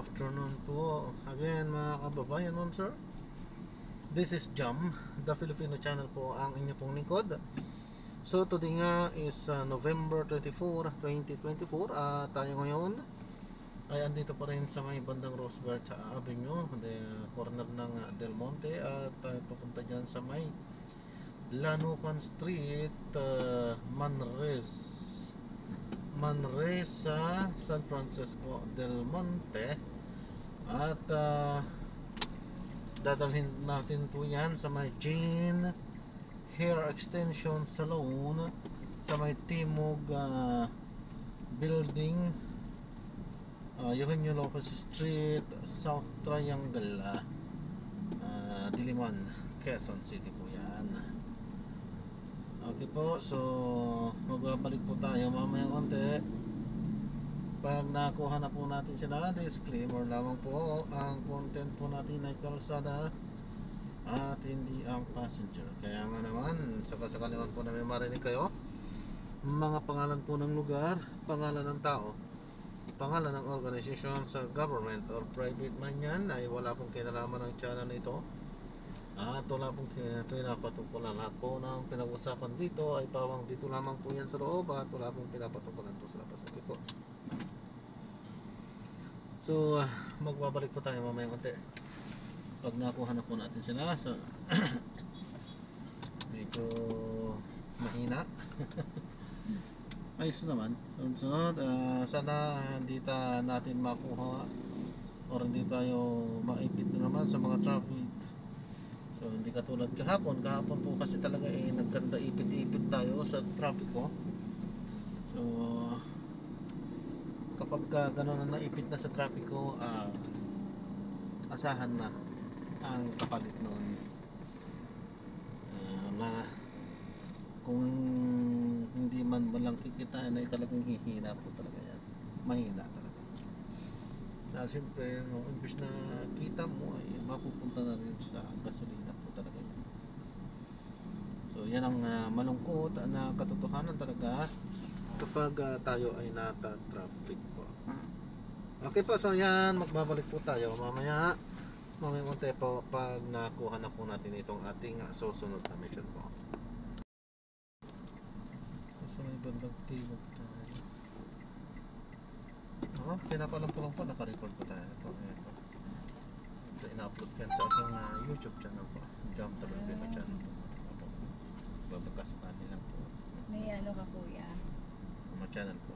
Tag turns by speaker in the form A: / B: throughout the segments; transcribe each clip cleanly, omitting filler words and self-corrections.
A: afternoon po again mga kababayan, ma'am sir. This is Jam, the Filipino channel po, ang inyo pong lingkod. So today nga is November 24, 2024. Tayo ngayon ay andito pa rin sa may bandang Roosevelt Avenue, corner ng Del Monte. At tayo pupunta dyan sa may Lanucan Street, Manresa, San Francisco del Monte. At dadalhin natin po yan sa may Jane Hair Extension Salon sa may Timog Building, Eugenio Lopez Street, South Triangle, Diliman, Quezon City po yan. Okay po, so magbabalik po tayo mamayang konti. Pag nakuha na po natin sila, disclaimer lamang po, ang content po natin ay kalsada at hindi ang passenger. Kaya nga naman, sakasakaliwan po na may marinig kayo, mga pangalan po ng lugar, pangalan ng tao, pangalan ng organization sa government or private man yan, ay wala pong kinalaman ng channel nito. At wala pong pinapatukulan. Lahat po ng pinag-usapan dito ay pawang dito lamang po yan sa loob, at wala pong pinapatukulan po sa labas. Okay po. So magbabalik po tayo mamayang konti pag nakuha na po natin sila. So medyo mahina. Ayos naman. Sunod, sana hindi natin makuha or hindi tayo maipit na naman sa mga traffic. So hindi katulad kahapon po kasi talaga nagkanda ipit-ipit tayo sa trapiko. So kapag gano'n na naipit na sa trapiko, asahan na ang kapalit noon. Kung hindi man walang kikitain ay talagang hihina po talaga yan. Mahina talaga. Dahil siyempre, imbis na kita mo ay mapupunta na rin sa gasolina po talaga yan. So yan ang malungkot na katotohanan talaga kapag tayo ay nata-traffic po. Okay po, so yan, magbabalik po tayo mamaya konti po pag nakuha na po natin itong ating susunod na mission po. Susunod bandang timog tayo. Pinapalam ko lang po, naka-record po tayo. Ito ina-upload ko yan sa ating YouTube channel po, Jam the Filipino channel po. Babagkasakali lang po.
B: May ano ka kuya?
A: Mga channel po.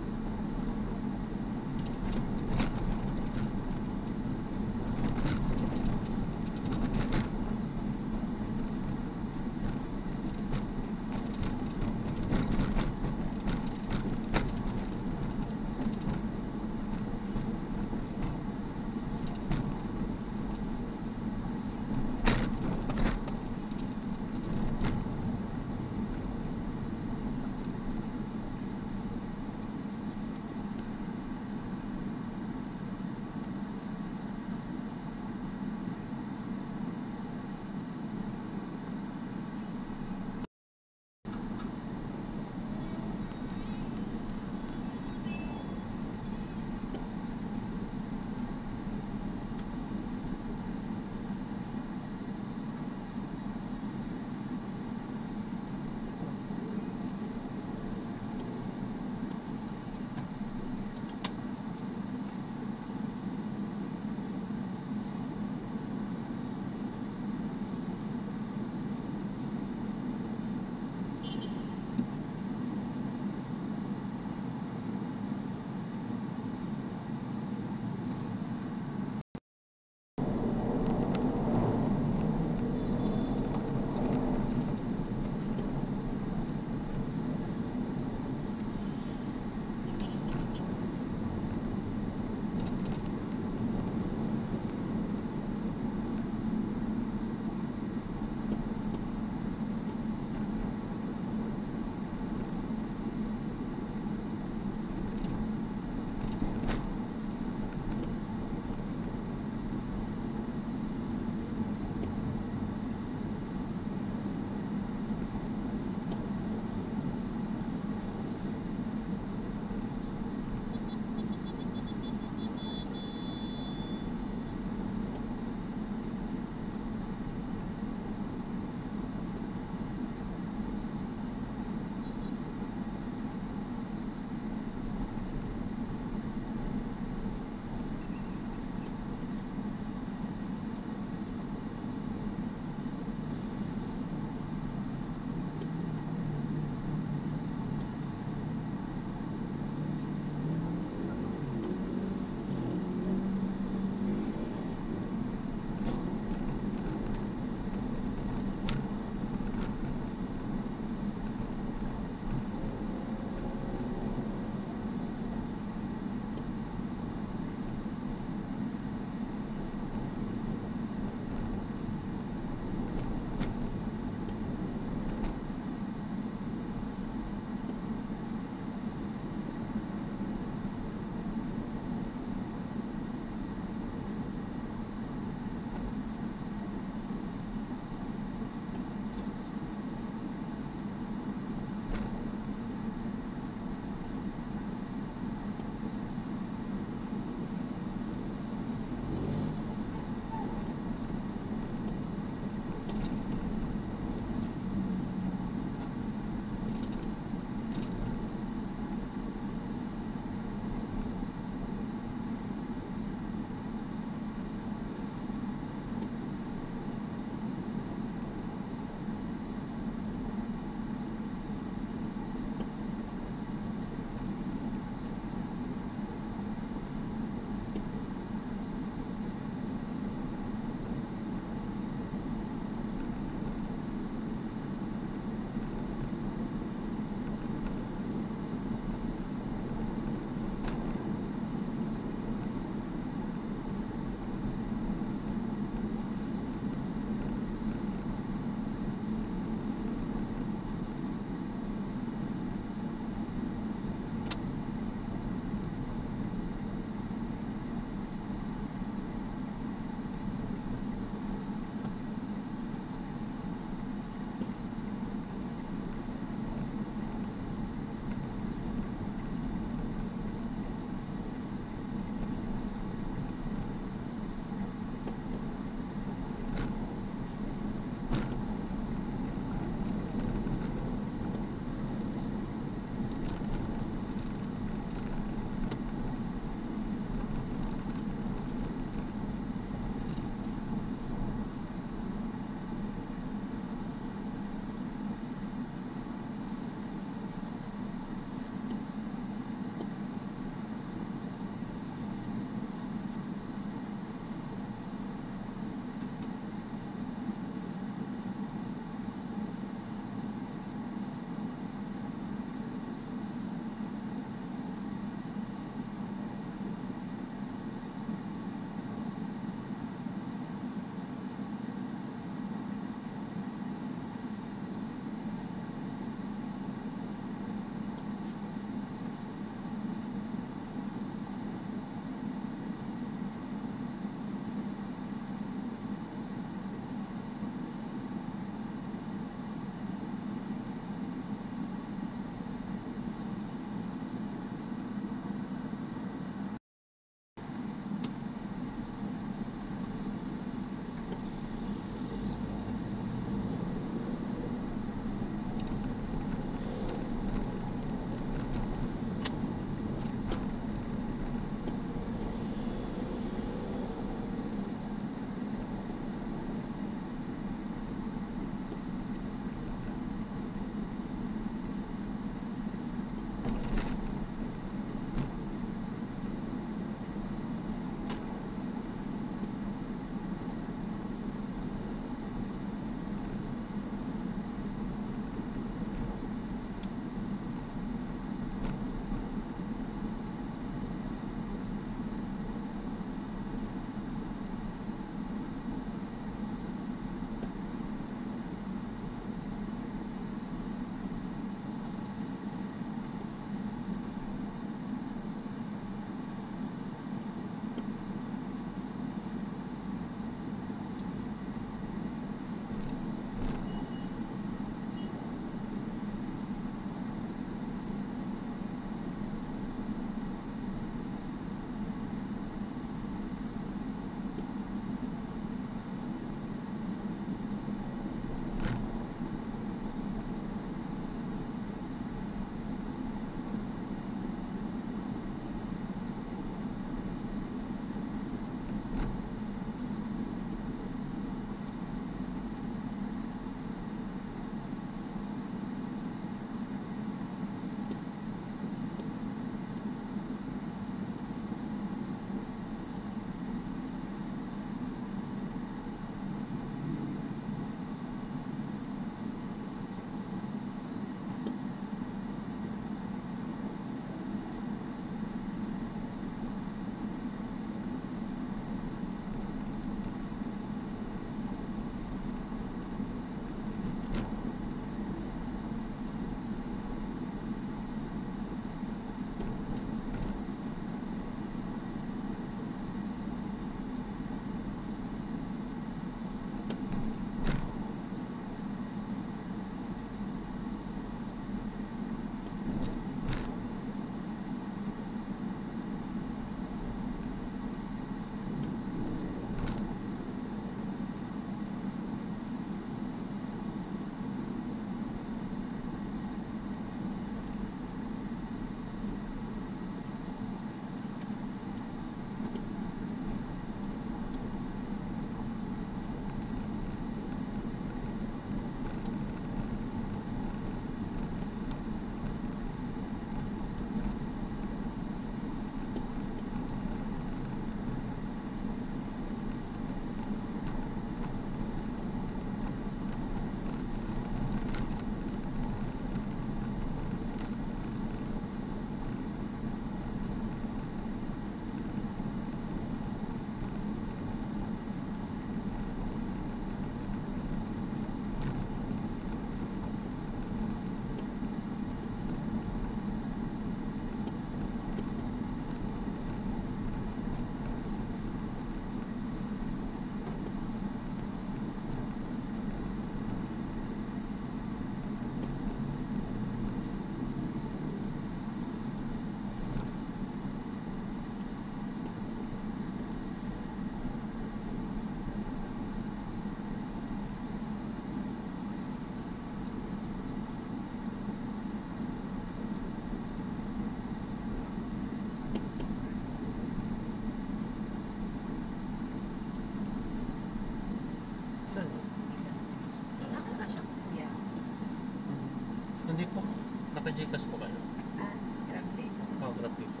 A: Okay po.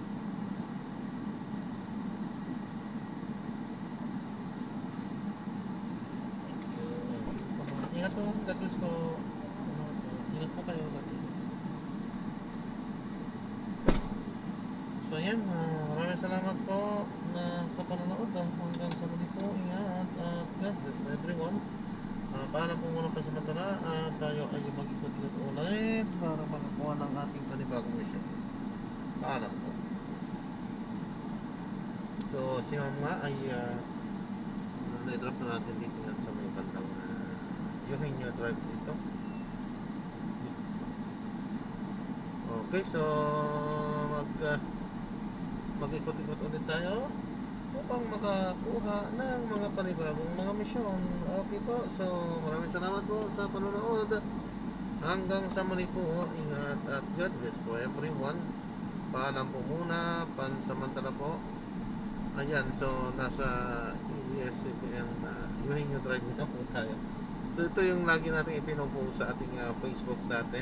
A: Ingat po, God bless po. Ingat po kayo, God bless. So yan, maraming salamat po sa panonood. Hanggang sa muli po, ingat at God bless everyone. Paalam po muna pasamantala at tayo ay mag-ikot-ikot ulit para makakuha ng ating panibagong mission. Paalam po. So si Ma'am nga ay na-drop na natin dito yan sa may bandang Eugenio Drive dito. Okay, so mag-ikot-ikot ulit tayo upang makakuha ng mga panibagong mga misyon. Okay po, so maraming salamat po sa panonood. Hanggang sa muli po, ingat at God bless po everyone. Paalam po muna, pansamantala po. Ayan, so nasa EBS-CBN Eugenio Drive na po tayo. So ito yung lagi natin ipinopost sa ating Facebook dati.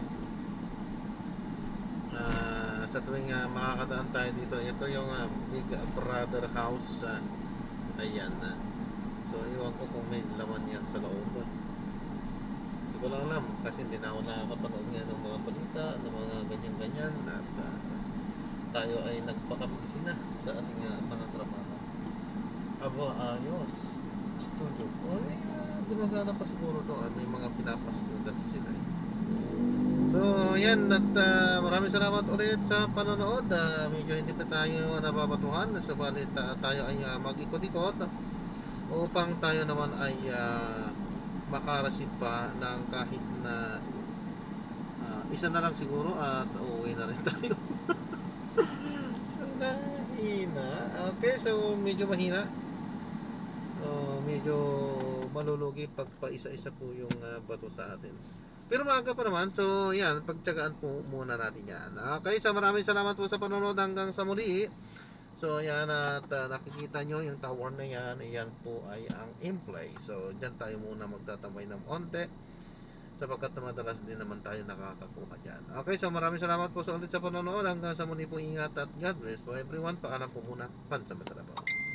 A: Sa tuwing makakadaan tayo dito, ito yung Big Brother House. Ayan. So iwan ko kung may laman yan sa loob. Hindi ko lang alam kasi hindi na ako nakakapanood nga ng mga balita, ng mga ganyan-ganyan. At tayo ay nagpakabisi na sa ating mga trabaho. Aba, ayos. Studio. Gumagana pa siguro doon. May mga pinapasko kasi sila. So, yan at maraming salamat ulit sa panonood. Medyo hindi pa tayo nababatuhan. Subalit tayo ay mag-ikot-ikot upang tayo naman ay makareceive pa ng kahit na isa na lang siguro at uuwi na rin tayo. Mahina. Okay, so medyo mahina. Medyo malulugi pag pa-isa-isa po yung bato sa atin. Pero maaga pa naman, so yan, pagtyagaan po muna natin yan. Okay, so maraming salamat po sa panonood hanggang sa muli. So yan, at nakikita nyo yung tower na yan, yan po ay ang in-play. So dyan tayo muna magtatambay ng onte, sapagkat madalas din naman tayo nakakakuha dyan. Okay, so maraming salamat po sa ulit sa panonood. Hanggang sa muli po, ingat at God bless po everyone. Paalam po muna, pansamantala po.